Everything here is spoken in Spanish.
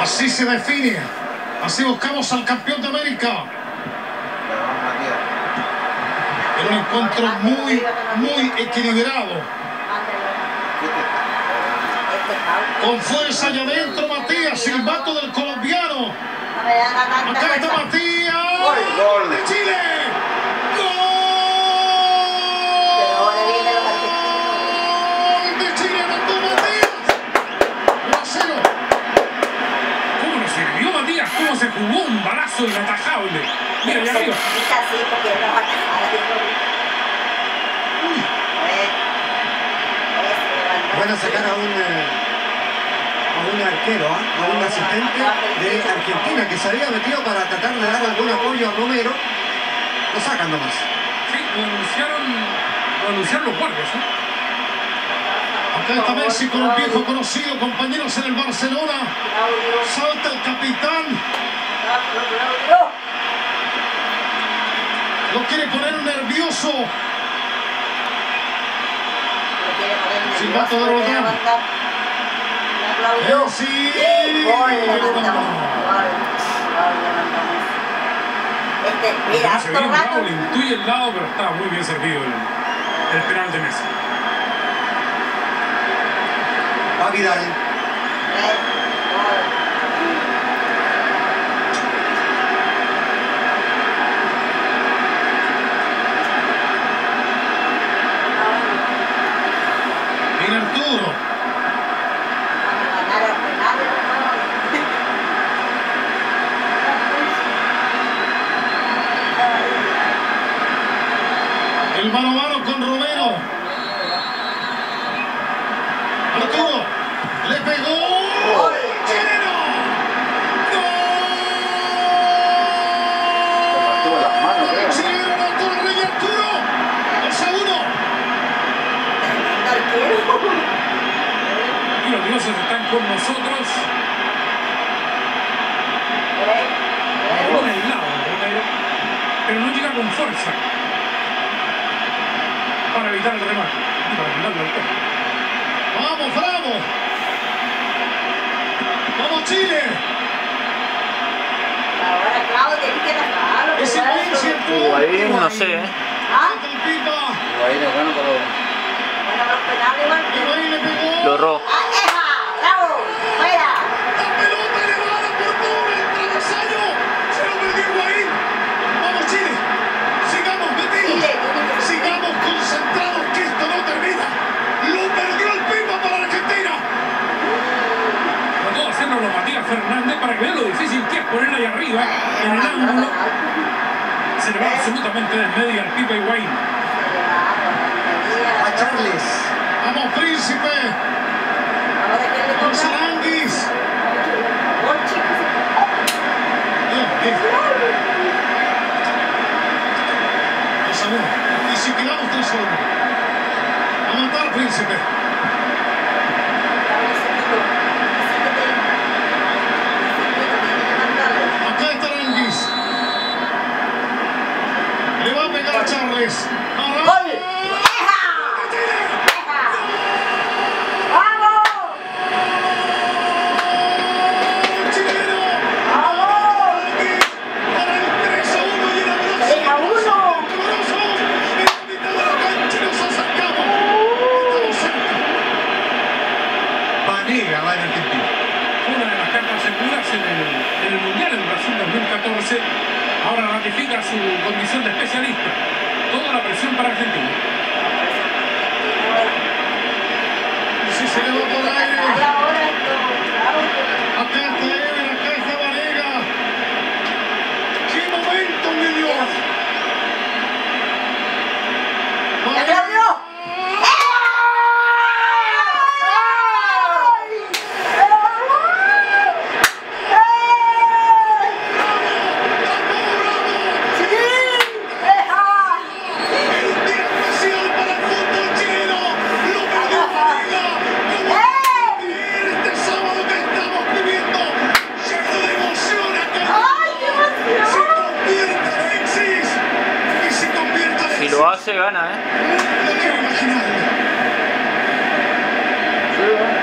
Así se define. Así buscamos al campeón de América. En un encuentro muy equilibrado. Con fuerza allá adentro, Matías, silbato del colombiano. Acá está Matías. ¡Gol de Chile! ¡Gol de Chile! ¡Anotó Matías! 1-0. ¿Cómo nos sirvió Matías? ¿Cómo se jugó un balazo inatajable? Mira, allá arriba. Van a sacar a un arquero, a un asistente de Argentina que se había metido para tratar de dar algún apoyo a Romero. Lo sacan nomás. Sí, lo anunciaron los guardias, ¿eh? Acá está Messi con un viejo conocido, compañeros en el Barcelona. Salta el capitán. Lo quiere poner nervioso. Silbato de Rodán. Messi. Mira, se veía un lado, le intuye el lado, pero estaba muy bien servido el penal de Messi. Va Vidal. Viene Arturo. El mano a mano con Romero. Arturo. Le pegó. ¡Chileno! ¡Gol! ¡Chileno anotó el Rey Arturo! 2-1. Y los dioses están con nosotros. Con el lado, pero no llega con fuerza para evitar el remate y para evitarlo al campo. ¡Vamos, bravo! ¡Vamos, Chile! Ahora, Claudio, tienes que atacarlo. Ese país, ¿cierto? Higuaín, no sé, ¿eh? Bueno, los penales igual. Higuaín le pegó. Lo erró. ¡Bravo! ¡Fuera! La pelota elevada por todo el travesaño. Se lo perdió Higuaín. ¡Vamos, Chile! Sigamos metidos. Sigamos concentrados que esto no termina. Lo perdió el Pipa para la Argentina. Trató de hacerlo Matías Fernández para que vean lo difícil que es ponerla ahí arriba, en el ángulo. Se le va absolutamente del medio al Pipa Higuaín. A Charles. ¡Vamos, Príncipe! ¡Vamos, Aranguis! Bien. 2-1. Y si quedamos 3-1. A matar, Príncipe. Acá está Aranguis. Le va a pegar a Charles. Va en Argentina. Una de las cartas seguras en el Mundial en Brasil 2014. Ahora ratifica su condición de especialista. Toda la presión para Argentina. Si se le va por aire. Acá está Ever, acá está Vanega. ¡Qué momento me dio! ¡Ya, Claudio! Si lo hace, gana, ¿eh? No quiero imaginarlo.